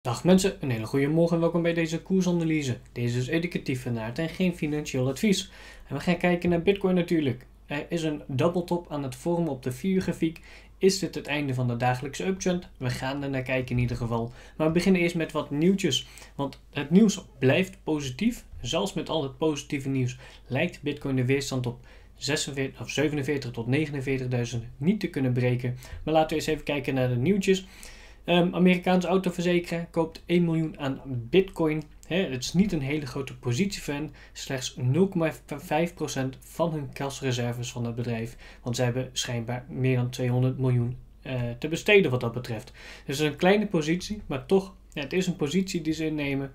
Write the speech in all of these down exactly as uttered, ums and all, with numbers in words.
Dag mensen, een hele goede morgen en welkom bij deze koersanalyse. Deze is educatief van aard en geen financieel advies. En we gaan kijken naar Bitcoin natuurlijk. Er is een double top aan het vormen op de vier uur grafiek. Is dit het einde van de dagelijkse uptrend? We gaan er naar kijken in ieder geval. Maar we beginnen eerst met wat nieuwtjes. Want het nieuws blijft positief. Zelfs met al het positieve nieuws lijkt Bitcoin de weerstand op zesenveertig, of zevenenveertig tot negenenveertigduizend niet te kunnen breken. Maar laten we eens even kijken naar de nieuwtjes. Um, Amerikaanse autoverzekeraar koopt één miljoen aan Bitcoin. He, het is niet een hele grote positie van hen. Slechts nul komma vijf procent van hun kasreserves van het bedrijf. Want ze hebben schijnbaar meer dan tweehonderd miljoen uh, te besteden wat dat betreft. Dus het is een kleine positie, maar toch, ja, het is een positie die ze innemen.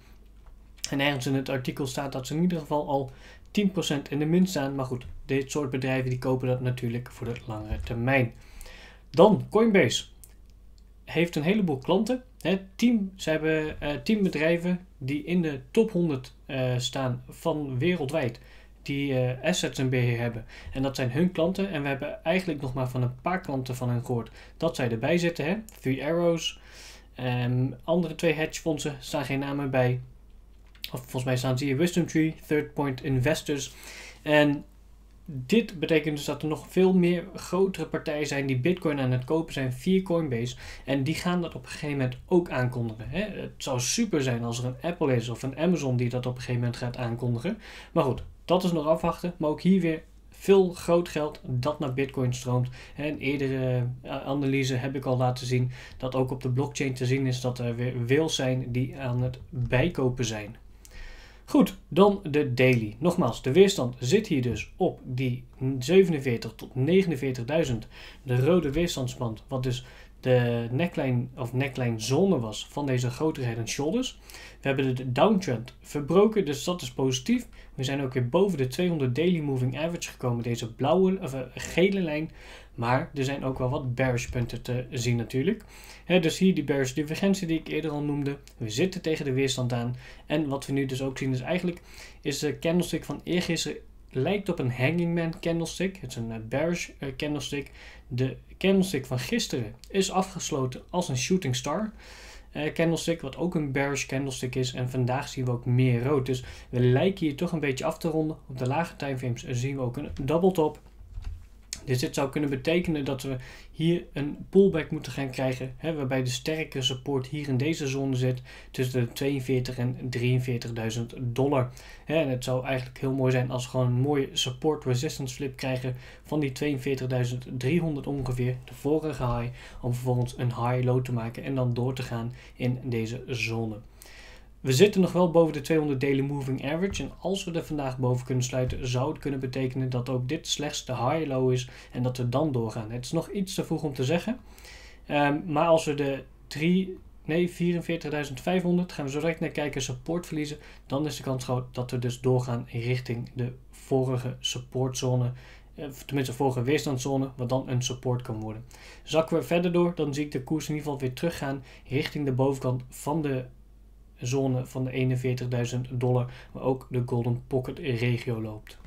En ergens in het artikel staat dat ze in ieder geval al tien procent in de min staan. Maar goed, dit soort bedrijven die kopen dat natuurlijk voor de langere termijn. Dan Coinbase heeft een heleboel klanten. Hè, tien, ze hebben uh, tien bedrijven die in de top honderd uh, staan van wereldwijd. Die uh, assets in beheer hebben. En dat zijn hun klanten. En we hebben eigenlijk nog maar van een paar klanten van hen gehoord dat zij erbij zitten. Hè? Three Arrows. Um, andere twee hedgefondsen staan geen namen bij. Of volgens mij staan ze hier Wisdom Tree, Third Point Investors. En dit betekent dus dat er nog veel meer grotere partijen zijn die Bitcoin aan het kopen zijn via Coinbase. En die gaan dat op een gegeven moment ook aankondigen. Hè? Het zou super zijn als er een Apple is of een Amazon die dat op een gegeven moment gaat aankondigen. Maar goed, dat is nog afwachten. Maar ook hier weer veel groot geld dat naar Bitcoin stroomt. En eerdere analyse heb ik al laten zien dat ook op de blockchain te zien is dat er weer whales zijn die aan het bijkopen zijn. Goed, dan de daily. Nogmaals, de weerstand zit hier dus op die zevenenveertig tot negenenveertigduizend. De rode weerstandsband, wat dus de neckline of neckline zone was van deze grotere head and shoulders. We hebben de downtrend verbroken, dus dat is positief. We zijn ook weer boven de tweehonderd daily moving average gekomen, deze blauwe of uh, gele lijn. Maar er zijn ook wel wat bearish punten te zien natuurlijk. He, dus hier die bearish divergentie die ik eerder al noemde. We zitten tegen de weerstand aan. En wat we nu dus ook zien is eigenlijk is de candlestick van eergisteren lijkt op een hanging man candlestick. Het is een uh, bearish uh, candlestick. De candlestick van gisteren is afgesloten als een shooting star uh, candlestick, wat ook een bearish candlestick is. En vandaag zien we ook meer rood. Dus we lijken hier toch een beetje af te ronden. Op de lage timeframes zien we ook een double top. Dus dit zou kunnen betekenen dat we hier een pullback moeten gaan krijgen, hè, waarbij de sterke support hier in deze zone zit tussen de tweeënveertig en drieënveertigduizend dollar. Hè, en het zou eigenlijk heel mooi zijn als we gewoon een mooie support resistance flip krijgen van die tweeënveertigduizend driehonderd ongeveer, de vorige high, om vervolgens een high low te maken en dan door te gaan in deze zone. We zitten nog wel boven de tweehonderd daily moving average en als we er vandaag boven kunnen sluiten, zou het kunnen betekenen dat ook dit slechts de high low is en dat we dan doorgaan. Het is nog iets te vroeg om te zeggen, um, maar als we de drie, nee, vierenveertigduizend vijfhonderd gaan we zo direct naar kijken support verliezen, dan is de kans groot dat we dus doorgaan richting de vorige supportzone. Tenminste vorige weerstandszone, wat dan een support kan worden. Zakken we verder door, dan zie ik de koers in ieder geval weer teruggaan richting de bovenkant van de zone van de eenenveertigduizend dollar, waar ook de Golden Pocket regio loopt.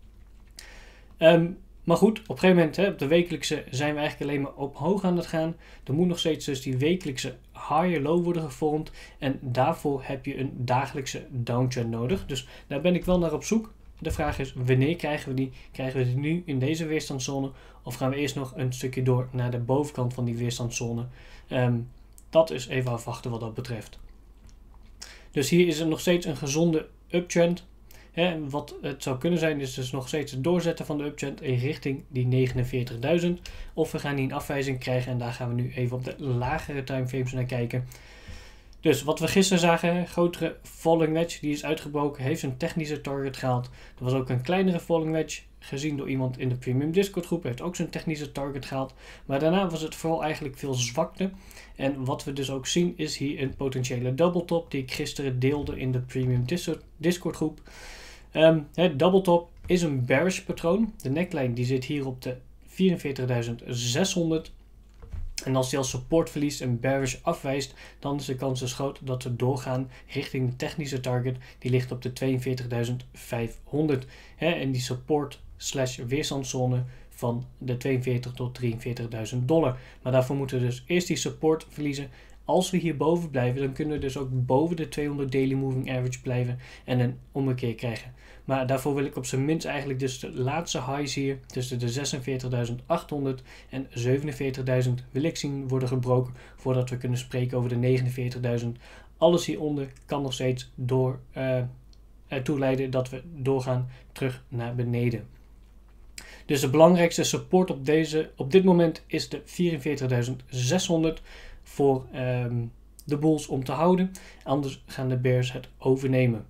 Um, maar goed, op een gegeven moment, hè, op de wekelijkse zijn we eigenlijk alleen maar op hoog aan het gaan. Er moet nog steeds dus die wekelijkse higher low worden gevormd en daarvoor heb je een dagelijkse downtrend nodig. Dus daar ben ik wel naar op zoek. De vraag is, wanneer krijgen we die? Krijgen we die nu in deze weerstandszone of gaan we eerst nog een stukje door naar de bovenkant van die weerstandszone? Um, dat is even afwachten wat dat betreft. Dus hier is er nog steeds een gezonde uptrend. Hè, wat het zou kunnen zijn is dus nog steeds het doorzetten van de uptrend in richting die negenenveertigduizend. Of we gaan hier een afwijzing krijgen en daar gaan we nu even op de lagere timeframes naar kijken. Dus wat we gisteren zagen, grotere falling wedge, die is uitgebroken, heeft een technische target gehaald. Er was ook een kleinere falling wedge, gezien door iemand in de Premium Discord groep, heeft ook zijn technische target gehaald. Maar daarna was het vooral eigenlijk veel zwakte. En wat we dus ook zien is hier een potentiële double top die ik gisteren deelde in de Premium Discord groep. Um, het double top is een bearish patroon. De neckline die zit hier op de vierenveertigduizend zeshonderd. En als die als support verliest en bearish afwijst, dan is de kans dus groot dat we doorgaan richting de technische target. Die ligt op de tweeënveertigduizend vijfhonderd. Hè, en die support slash weerstandszone van de tweeënveertig tot drieënveertigduizend dollar. Maar daarvoor moeten we dus eerst die support verliezen Als we hierboven blijven, dan kunnen we dus ook boven de tweehonderd daily moving average blijven en een ommekeer krijgen. Maar daarvoor wil ik op zijn minst eigenlijk dus de laatste highs hier tussen de zesenveertigduizend achthonderd en zevenenveertigduizend wil ik zien worden gebroken voordat we kunnen spreken over de negenenveertigduizend. Alles hieronder kan nog steeds door, uh, ertoe leiden dat we doorgaan terug naar beneden. Dus de belangrijkste support op, deze, op dit moment is de vierenveertigduizend zeshonderd voor um, de bulls om te houden. Anders gaan de bears het overnemen.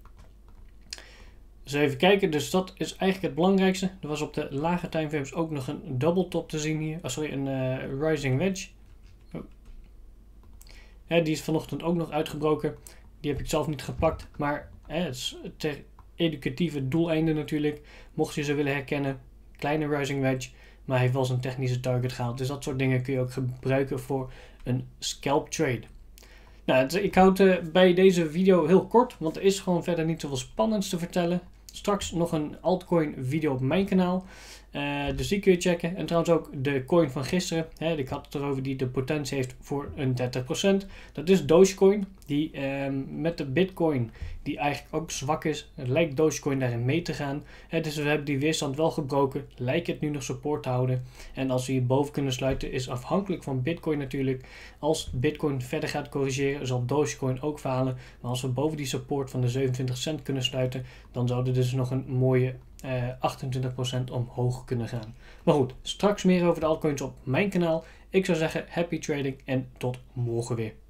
Dus even kijken, dus dat is eigenlijk het belangrijkste. Er was op de lage timeframes ook nog een double top te zien hier. Oh, sorry, een uh, rising wedge. Oh. Ja, die is vanochtend ook nog uitgebroken. Die heb ik zelf niet gepakt, maar hè, het is ter educatieve doeleinden natuurlijk. Mocht je ze willen herkennen, kleine rising wedge, maar hij heeft wel zijn technische target gehaald. Dus dat soort dingen kun je ook gebruiken voor een scalp trade. Nou, ik houd uh, bij deze video heel kort, want er is gewoon verder niet zoveel spannends te vertellen. Straks nog een altcoin video op mijn kanaal. Uh, dus die kun je checken. En trouwens ook de coin van gisteren. Hè, ik had het erover die de potentie heeft voor een dertig procent. Dat is Dogecoin. Die um, met de Bitcoin, die eigenlijk ook zwak is, lijkt Dogecoin daarin mee te gaan. Hè, dus we hebben die weerstand wel gebroken. Lijkt het nu nog support te houden. En als we hierboven kunnen sluiten, is afhankelijk van Bitcoin natuurlijk. Als Bitcoin verder gaat corrigeren, zal Dogecoin ook falen. Maar als we boven die support van de zevenentwintig cent kunnen sluiten, dan zou er dus nog een mooie Uh, achtentwintig procent omhoog kunnen gaan. Maar goed, straks meer over de altcoins op mijn kanaal. Ik zou zeggen happy trading en tot morgen weer.